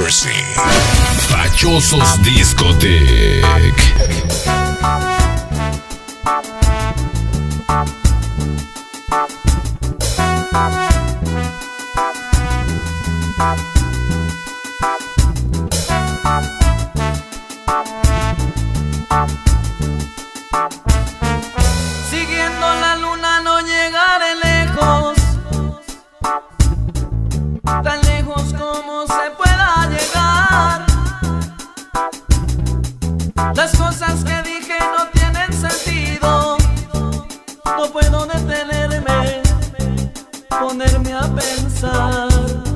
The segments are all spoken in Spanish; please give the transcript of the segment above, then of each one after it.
Mercy. Fachosos Discotec. Siguiendo la luna no llegaré lejos, tan lejos como se pueda llegar. Las cosas que dije no tienen sentido, no puedo detenerme, ponerme a pensar.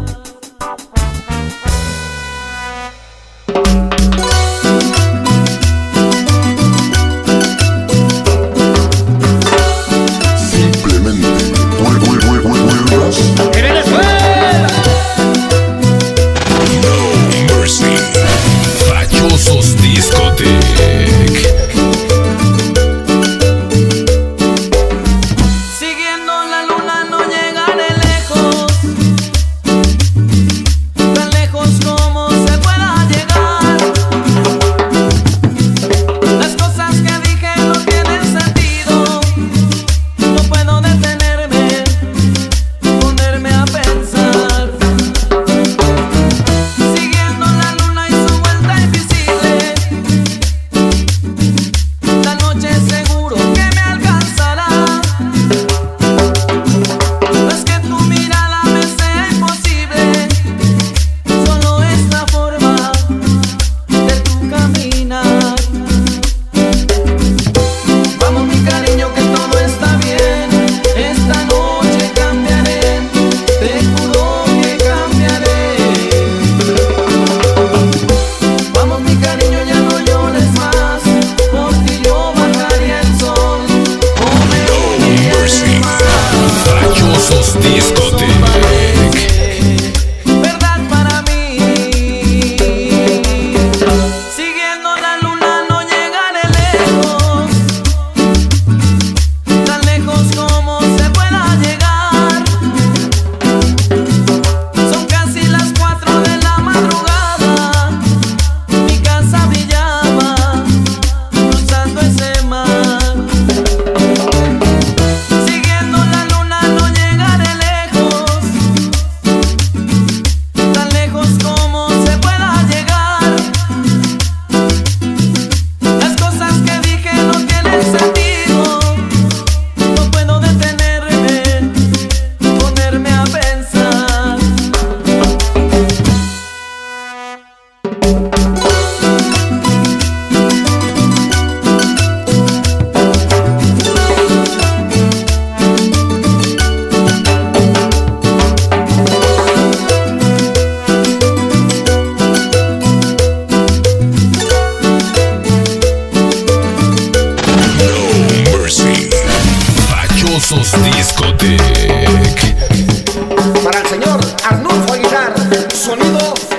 Siguiendo la luna no llegaré lejos, tan lejos como se pueda llegar. Las cosas que dije no tienen sentido, no puedo detenerme, ponerme a pensar. Siguiendo la luna y su vuelta invisible, la noche seguro que me alcanzará. No es que tu mirada me sea imposible, solo es la forma de tu caminar. Vamos mi cariño que todo está bien, esta noche cambiaré, te juro que cambiaré. Vamos mi cariño ya no llores más, por ti yo bajaría el sol, o me uniría más. Fachosos Discotec. Verdad para mí. Siguiendo la luna no llegaré lejos, tan lejos como se pueda llegar. Son casi las 4 de la madrugada, mi casa brillaba cruzando ese mar. Siguiendo la luna no llegaré lejos, tan lejos como se pueda llegar. Las cosas que dije no tienen sentido, no puedo detenerme, ponerme a pensar. Mercy. Fachosos Discotec. Para el señor Arnulfo Aguilar, sonido